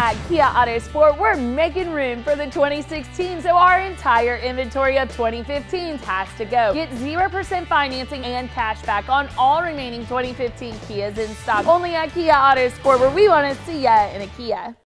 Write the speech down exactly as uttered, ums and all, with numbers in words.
At Kia Autosport, we're making room for the twenty sixteen, so our entire inventory of twenty fifteens has to go. Get zero percent financing and cash back on all remaining twenty fifteen Kias in stock. Only at Kia Autosport, where we want to see ya in a Kia.